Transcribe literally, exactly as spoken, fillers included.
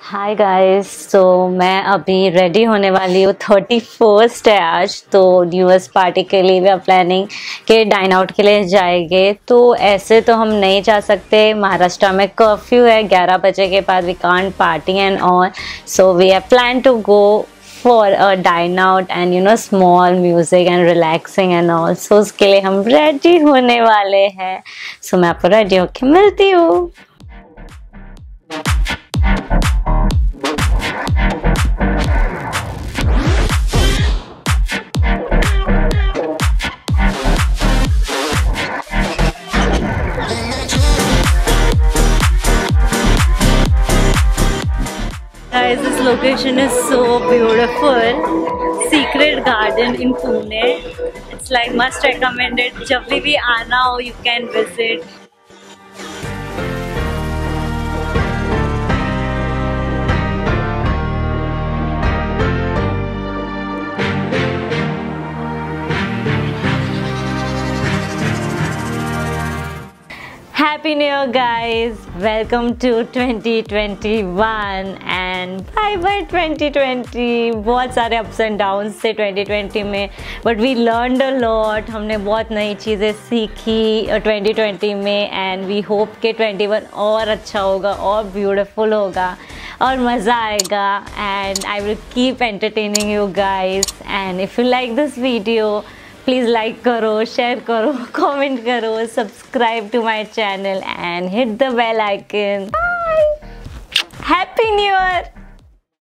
Hi guys. तो मैं अभी रेडी होने वाली हूँ। थर्टी फर्स्ट है आज, तो न्यू ईयर्स पार्टी के लिए भी प्लानिंग के डाइन आउट के लिए जाएंगे। तो ऐसे तो हम नहीं जा सकते, महाराष्ट्र में कर्फ्यू है, ग्यारह बजे के बाद we can't party and all. So we have plan to go for a dine out and you know small music and relaxing and all. So उसके लिए हम रेडी होने वाले हैं। सो so, मैं आपको रेडी होके मिलती हूँ। Guys, this location is so beautiful. Secret Garden in Pune. It's like must recommended. जब भी भी आना हो, you can visit. Happy New Year guys, welcome to twenty twenty-one and bye bye twenty twenty। बहुत सारे ups and downs थे twenty twenty में, but we learned a lot। हमने बहुत नई चीज़ें सीखी twenty twenty में and we hope कि twenty-one और अच्छा होगा और beautiful होगा और मज़ा आएगा। and I will keep entertaining you guys, and if you like this video please like करो, शेयर करो, कमेंट करो, subscribe to my channel and hit the bell icon. Bye, happy new year.